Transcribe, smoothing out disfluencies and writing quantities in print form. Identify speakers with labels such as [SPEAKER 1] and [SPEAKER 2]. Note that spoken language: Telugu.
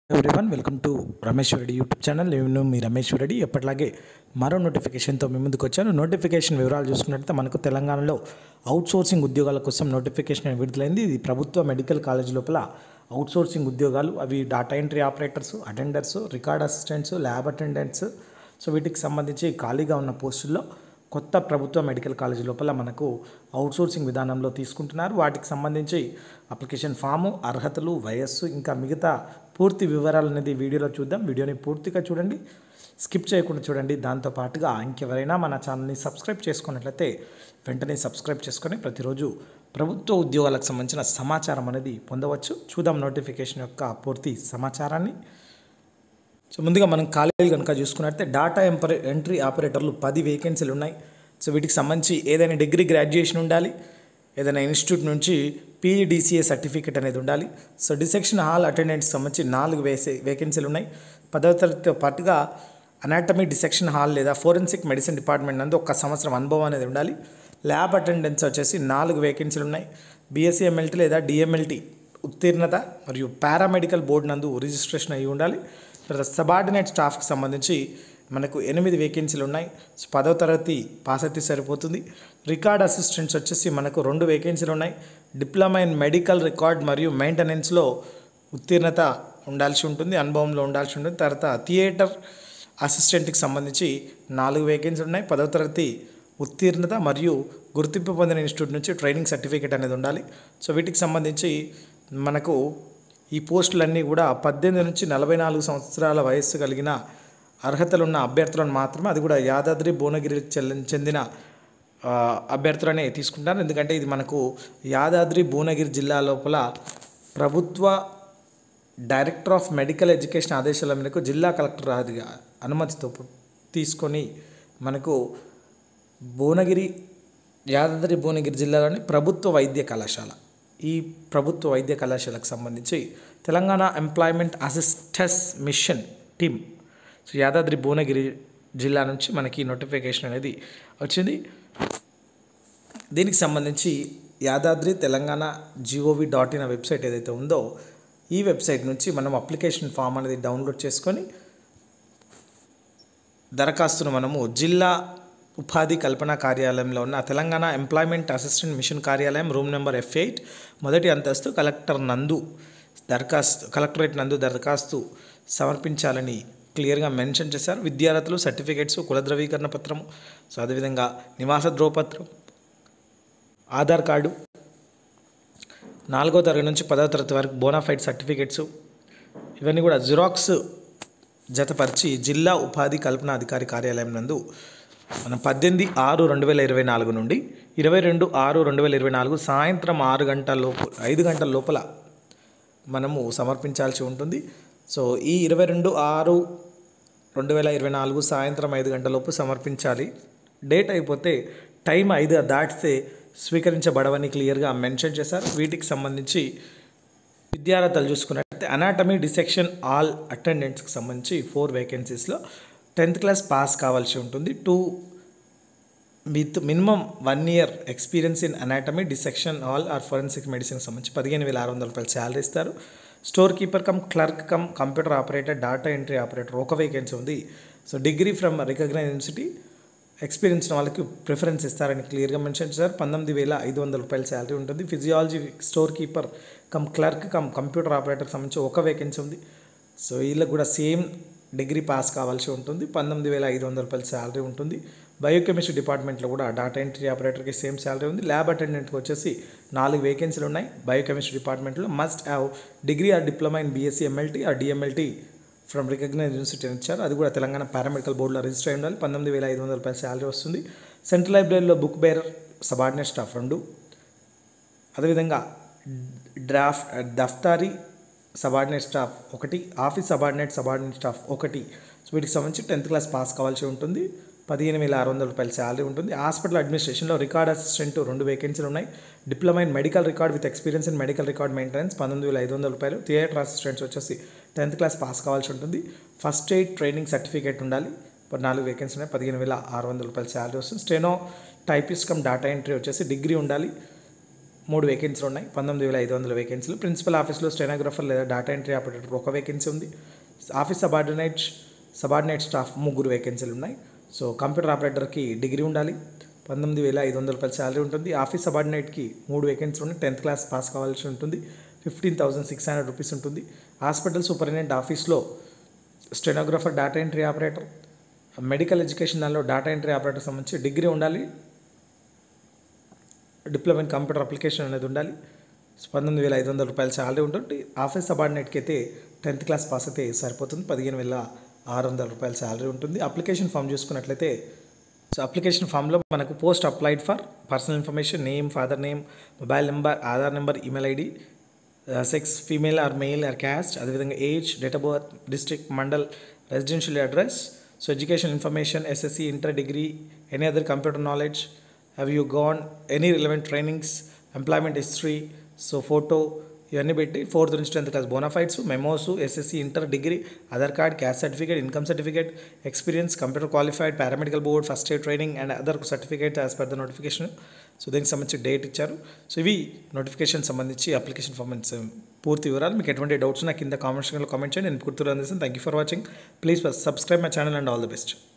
[SPEAKER 1] Everyone welcome to Ramesh Reddy YouTube channel. నేను మీ రమేష్ రెడ్డి. ఎప్పటిలాగే మరో నోటిఫికేషన్తో మీ ముందుకు వచ్చాను. నోటిఫికేషన్ వివరాలు చూసుకున్నట్లయితే మనకు తెలంగాణలో అవుట్సోర్సింగ్ ఉద్యోగాల కోసం నోటిఫికేషన్ విడుదలైంది. ఇది ప్రభుత్వ మెడికల్ కాలేజ్ లోపల అవుట్సోర్సింగ్ ఉద్యోగాలు. అవి data entry operators, attenders, record assistants, lab attendants. So వీటికి సంబంధించి ఖాళీగా ఉన్న పోస్టుల్లో కొత్త ప్రభుత్వ మెడికల్ కాలేజ్ లోపల మనకు అవుట్సోర్సింగ్ విధానంలో తీసుకుంటున్నారు. వాటికి సంబంధించి అప్లికేషన్ ఫాము, అర్హతలు, వయస్సు, ఇంకా మిగతా పూర్తి వివరాలు అనేది వీడియోలో చూద్దాం. వీడియోని పూర్తిగా చూడండి, స్కిప్ చేయకుండా చూడండి. దాంతోపాటుగా ఇంకెవరైనా మన ఛానల్ని సబ్స్క్రైబ్ చేసుకున్నట్లయితే వెంటనే సబ్స్క్రైబ్ చేసుకొని ప్రతిరోజు ప్రభుత్వ ఉద్యోగాలకు సంబంధించిన సమాచారం అనేది పొందవచ్చు. చూద్దాం నోటిఫికేషన్ యొక్క పూర్తి సమాచారాన్ని. సో ముందుగా మనం ఖాళీలు కనుక చూసుకున్నట్లయితే డాటా ఎంట్రీ ఆపరేటర్లు 10 వేకెన్సీలు ఉన్నాయి. సో వీటికి సంబంధించి ఏదైనా డిగ్రీ గ్రాడ్యుయేషన్ ఉండాలి, ఏదైనా ఇన్స్టిట్యూట్ నుంచి PEDCA సర్టిఫికేట్ అనేది ఉండాలి. సో డిసెక్షన్ హాల్ అటెండెంట్స్ సంబంధించి 4 వేకెన్సీలు ఉన్నాయి. 10వ తరగతితో పాటుగా అనాటమీ డిసెక్షన్ హాల్ లేదా ఫోరెన్సిక్ మెడిసిన్ డిపార్ట్మెంట్ నందు 1 సంవత్సరం అనుభవం అనేది ఉండాలి. ల్యాబ్ అటెండెంట్స్ వచ్చేసి 4 వేకెన్సీలు ఉన్నాయి. BSc MLT లేదా DMLT ఉత్తీర్ణత మరియు పారామెడికల్ బోర్డు నందు రిజిస్ట్రేషన్ అయ్యి ఉండాలి. తర్వాత సబార్డినేట్ స్టాఫ్కి సంబంధించి మనకు 8 వేకెన్సీలు ఉన్నాయి. సో 10వ తరగతి పాస్ అయితే సరిపోతుంది. రికార్డ్ అసిస్టెంట్స్ వచ్చేసి మనకు 2 వేకెన్సీలు ఉన్నాయి. డిప్లొమా ఇన్ మెడికల్ రికార్డ్ మరియు మెయింటెనెన్స్లో ఉత్తీర్ణత ఉండాల్సి ఉంటుంది, అనుభవంలో ఉండాల్సి ఉంటుంది. తర్వాత థియేటర్ అసిస్టెంట్కి సంబంధించి 4 వేకెన్సీలు ఉన్నాయి. 10వ తరగతి ఉత్తీర్ణత మరియు గుర్తింపు పొందిన ఇన్స్టిట్యూట్ నుంచి ట్రైనింగ్ సర్టిఫికేట్ అనేది ఉండాలి. సో వీటికి సంబంధించి మనకు ఈ పోస్టులన్నీ కూడా 18 నుంచి 44 సంవత్సరాల వయస్సు కలిగిన అర్హతలున్న అభ్యర్థులను మాత్రమే, అది కూడా యాదాద్రి భువనగిరికి చెందిన అభ్యర్థులనే తీసుకుంటారు. ఎందుకంటే ఇది మనకు యాదాద్రి భువనగిరి జిల్లా లోపల ప్రభుత్వ డైరెక్టర్ ఆఫ్ మెడికల్ ఎడ్యుకేషన్ ఆదేశాల మేరకు జిల్లా కలెక్టర్ అనుమతితో తీసుకొని మనకు యాదాద్రి భువనగిరి జిల్లాలోని ప్రభుత్వ వైద్య కళాశాల, ఈ ప్రభుత్వ వైద్య కళాశాలకు సంబంధించి Telangana employment assistance mission team, so Yadadri Bhuvanagiri జిల్లా నుంచి మనకి నోటిఫికేషన్ అనేది వచ్చింది. దీనికి సంబంధించి యాదాద్రి తెలంగాణ GOV.in వెబ్సైట్ ఏదైతే ఉందో ఈ వెబ్సైట్ నుంచి మనం అప్లికేషన్ ఫామ్ అనేది డౌన్లోడ్ చేసుకొని దరఖాస్తును మనము జిల్లా ఉపాధి కల్పన కార్యాలయంలో ఉన్న తెలంగాణ ఎంప్లాయ్మెంట్ అసిస్టెంట్ మిషన్ కార్యాలయం రూమ్ నెంబర్ F8 మొదటి అంతస్తు కలెక్టరేట్ నందు దరఖాస్తు సమర్పించాలని క్లియర్గా మెన్షన్ చేశారు. విద్యార్థులు సర్టిఫికేట్స్, కుల ధృవీకరణ పత్రము, సో అదేవిధంగా నివాస ధ్రువపత్రం, ఆధార్ కార్డు, 4వ తరగతి నుంచి 10వ తరగతి వరకు బోనాఫైడ్ సర్టిఫికేట్స్, ఇవన్నీ కూడా జిరాక్స్ జతపరిచి జిల్లా ఉపాధి కల్పన అధికారి కార్యాలయం నందు మనం 18/6/2024 నుండి 22/6/2024 సాయంత్రం 5 గంటల లోపల మనము సమర్పించాల్సి ఉంటుంది. సో ఈ 22/6/2024 సాయంత్రం 5 గంటల లోపు సమర్పించాలి. డేట్ అయిపోతే టైం 5 దాటితే స్వీకరించబడవని క్లియర్గా మెన్షన్ చేశారు. వీటికి సంబంధించి విద్యార్థులు చూసుకున్నట్లయితే అనాటమీ డిసెక్షన్ ఆల్ అటెండెంట్స్కి సంబంధించి 4 వేకెన్సీస్లో 10th క్లాస్ పాస్ కావాల్సి ఉంటుంది. With minimum 1 year experience in anatomy dissection all or forensic మెడిసిన్కి సంబంధించి 15,600 రూపాయలు శాలరీ ఇస్తారు. Store keeper clerk computer operator, data entry operator 1 vacancy ఉంది. So degree from recognise university experience వాళ్ళకి ప్రిఫరెన్స్ ఇస్తారని క్లియర్గా మెన్షన్ చేశారు. 19,500 రూపాయల శాలరీ ఉంటుంది. Physiology store keeper clerk computer ఆపరేటర్కి సంబంధించి 1 వేకెన్సీ ఉంది. సో వీళ్ళకి కూడా సేమ్ డిగ్రీ పాస్ కావాల్సి ఉంటుంది. 19,500 రూపాయల శాలరీ ఉంటుంది. బయోకెమిస్ట్రీ డిపార్ట్మెంట్లో కూడా డాటా ఎంట్రీ ఆపరేటర్కి సేమ్ శాలరీ ఉంది. ల్యాబ్ అటెండెంట్కి వచ్చేసి 4 వేకెన్సీలు ఉన్నాయి. బయోకెమిస్ట్రీ డిపార్ట్మెంట్లో must have degree or diploma in BSc MLT or DMLT from recognise university అని ఇచ్చారు. అది కూడా తెలంగాణ పారామెడికల్ బోర్డులో రిజిస్టర్ అయి ఉండాలి. 19,500 రూపాయల శాలరీ వస్తుంది. సెంట్రల్ లైబ్రరీలో బుక్ బేరర్ సబార్డినేట్ స్టాఫ్ 2, అదేవిధంగా దఫ్తారీ subordinate staff 1, office subordinate staff 1. So వీటికి సంబంధించి 10th క్లాస్ పాస్ కావాల్సి ఉంటుంది. 15,600 రూపాయల శాలరీ ఉంటుంది. హాస్పిటల్ అడ్మినిస్ట్రేషన్లో రికార్డ్ అసిస్టెంట్ 2 వేకెన్సీలు ఉన్నాయి. Diploma in medical record with experience in medical record maintenance 19,500 రూపాయలు. థియేటర్ అసిస్టెంట్స్ వచ్చేసి 10th క్లాస్ పాస్ కావాల్సి ఉంటుంది. ఫస్ట్ ఎయిడ్ ట్రైనింగ్ సర్టిఫికేట్ ఉండాలి. 4 వేకెన్సీ ఉన్నాయి. 15,600 రూపాయల శాలరీ వస్తుంది. Steno typist cum data entry వచ్చేసి డిగ్రీ ఉండాలి.
[SPEAKER 2] 3 వేకెన్సీలు ఉన్నాయి. 19,500 వేకెన్సీలు. ప్రిన్సిపల్ ఆఫీస్లో స్టెనోగ్రాఫర్ లేదా డేటా ఎంట్రీ ఆపరేటర్ 1 వేకెన్సీ ఉంది. ఆఫీస్ సబార్డినేట్ స్టాఫ్ 3 వేకెన్సీలు ఉన్నాయి. సో కంప్యూటర్ ఆపరేటర్కి డిగ్రీ ఉండాలి. 19,500 రూపాయల శాలరీ ఉంటుంది. ఆఫీస్ సబార్డినేట్కి 3 వేకెన్సీలు ఉన్నాయి. 10th క్లాస్ పాస్ కావాల్సి ఉంటుంది. 15,600 రూపీస్ ఉంటుంది. హాస్పిటల్ సూపరింటెండెంట్ ఆఫీస్లో stenographer, data entry operator, medical education దానిలో డేటా ఎంట్రీ ఆపరేటర్ సంబంధించి డిగ్రీ ఉండాలి. డిప్లొమా ఇన్ కంప్యూటర్ అప్లికేషన్ అనేది ఉండాలి. 19,500 రూపాయల శాలరీ ఉంటుంది. ఆఫీస్ సబార్డినేట్కి అయితే 10th క్లాస్ పాస్ అయితే సరిపోతుంది. 15,600 రూపాయల శాలరీ ఉంటుంది. అప్లికేషన్ ఫామ్ చూసుకున్నట్లయితే సో అప్లికేషన్ ఫామ్లో మనకు post applied for personal information, name, father name, mobile number, Aadhaar number, email ID, sex female or male or caste, అదేవిధంగా age, date of birth, district, mandal, residential address, so education information, SSC, inter, degree, any other computer knowledge, have you gone any relevant trainings, employment history, so photo ఇవన్నీ పెట్టి 4th నుంచి 10th class bonafides, memos, SSC, inter, degree, Aadhaar card, caste certificate, income certificate, experience, computer qualified, paramedical board, first aid training and other certificate as per the notification. So దీనికి సంబంధించి డేట్ ఇచ్చారు. సో ఇవి నోటిఫికేషన్ సంబంధించి అప్లికేషన్ ఫామ్ పూర్తి వివరాలు. మీకు ఎటువంటి డౌట్స్ నా కింద కామెంట్ సెక్షన్లో కామెంట్ చేయండి. నేను పూర్తిగా అందిస్తాను. Thank you for watching. Please subscribe my channel and all the best.